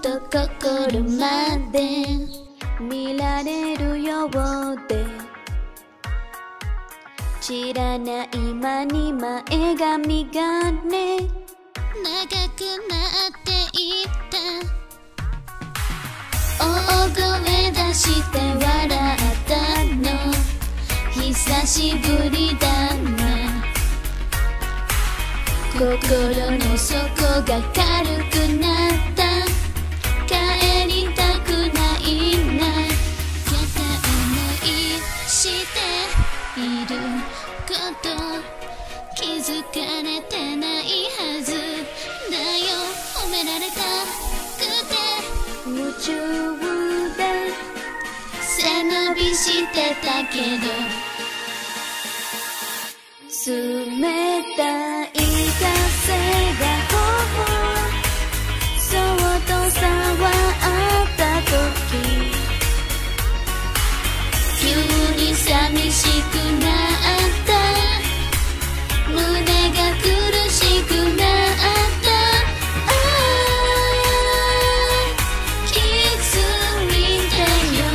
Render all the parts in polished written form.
と心まで見られるようで知らない間に前髪がね長くなっていった大声出して笑ったの久しぶりだな心の底が軽くなった帰りたくないな片思いしていること気づかれてないはずだよ褒められたくて夢中で背伸びしてたけど冷たい風が頬そっと触った時急に寂しくなった胸が苦しくなった気づいてよ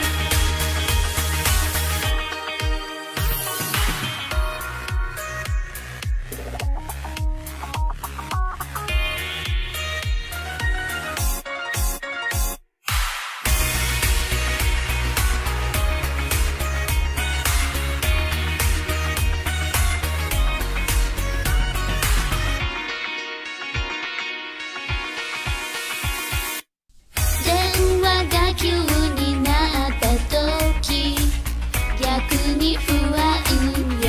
急になった時逆に不安よ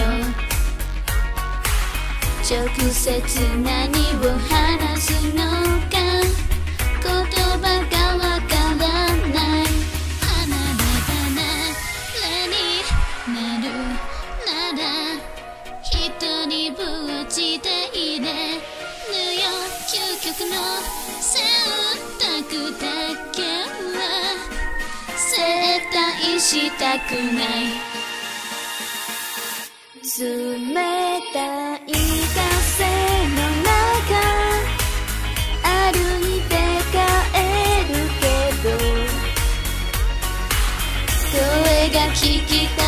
直接何を話すのか言葉がわからない離れ離れになるなら一人ぼっちでいれぬよ究極の選択だけは絶対したくない冷たい風の中歩いて帰るけど声が聞きた